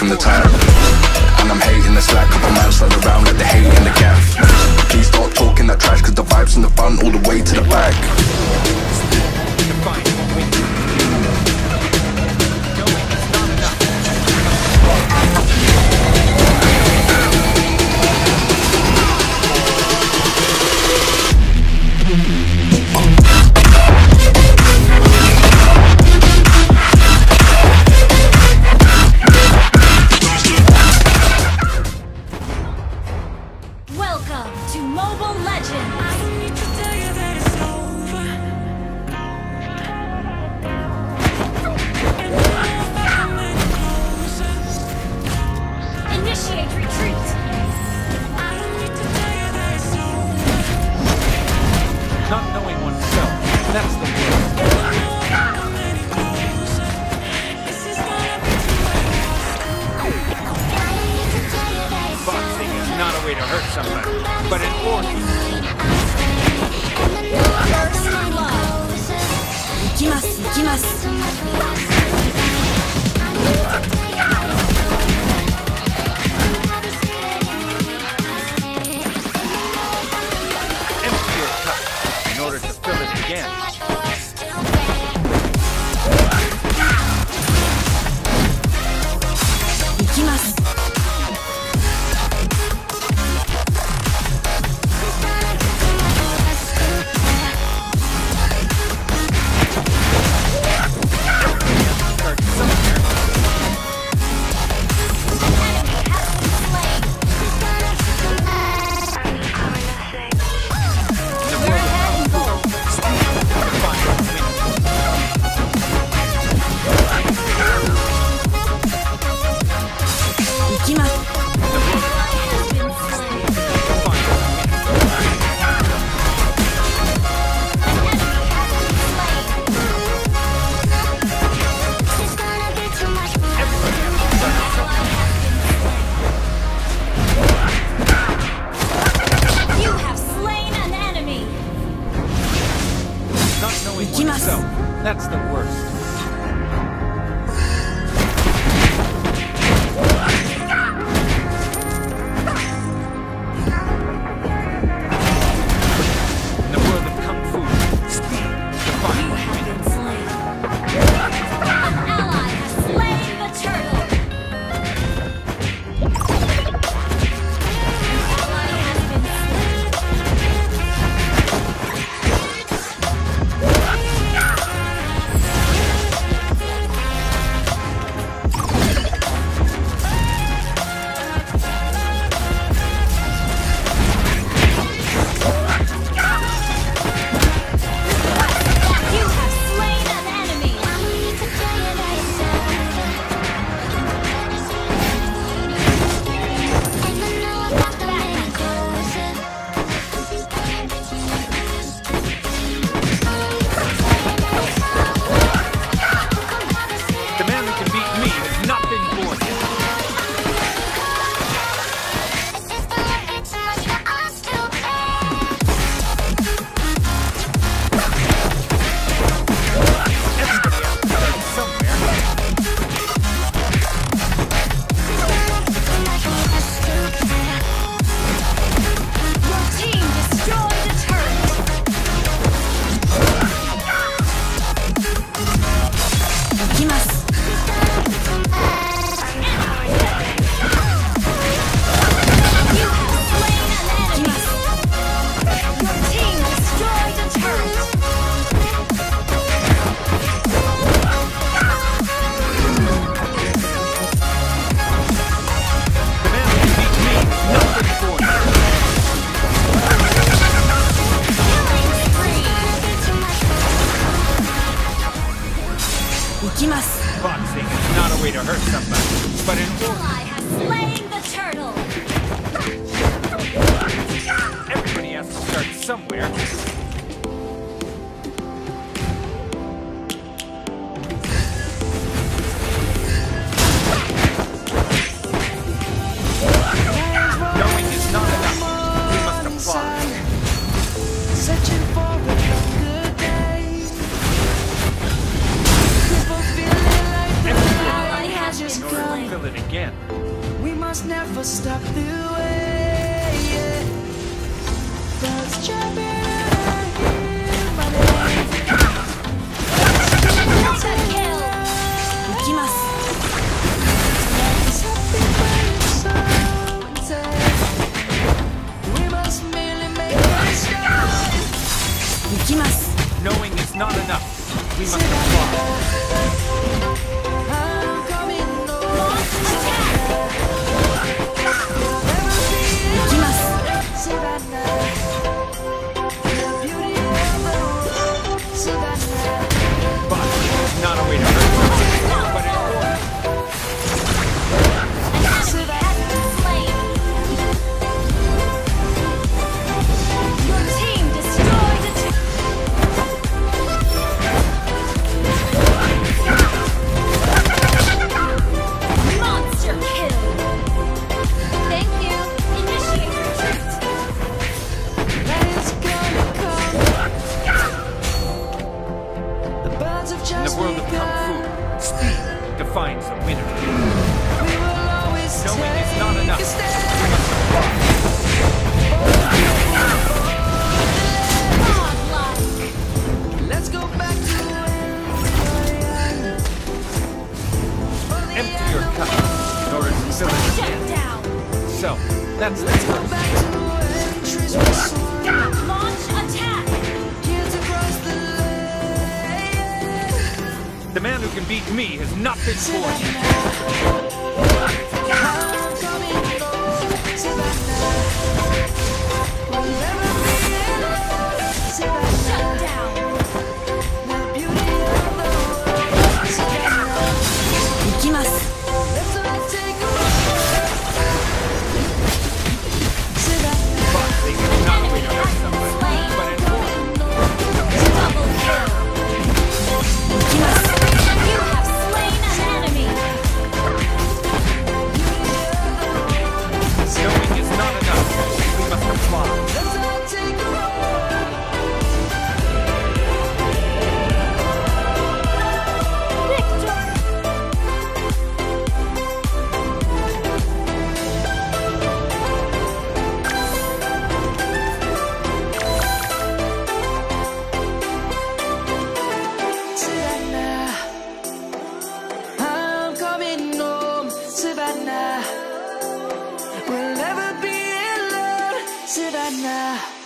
from the top. And I'm hating the slack, couple man slide around like the hate in the gaff. Please stop talking that trash, cause the vibes from the front all the way to the back. Welcome to Mobile Legends! Initiate retreat! Not knowing oneself, that's the worst. Boxing is not a way to hurt somebody, but an organ. First love! 行きます、行きます。 Empty your cup in order to fill it again. 行きます。 行きます。 You have slain an enemy! Not knowing 行きます。 oneself, that's the worst. In the world of Kung Fu, speed defines winning. An ally has slain the turtle! An ally has been slain. きます Knowing is not enough. We must comply. Launch attack. 行きます But it's not a way to hurt someone. But in order. An enemy has been slain. Your team destroyed a monster kill. Thank you. Initiate retreat. In the world of Kung Fu, speed defines the winner. Knowing is not enough. We must comply. Godlike. Let's go back to Empty your cup in order to fill it Shut again. down. So, that's the first. Launch attack. The man who can beat me has not been born yet. Shut down. 行きます Boxing is not a way to hurt somebody. But in order. Double kill. 行きます You have slain an enemy. Knowing is not enough. We must comply. Victor. I'm coming home, Savannah. We'll never be alone, Savannah.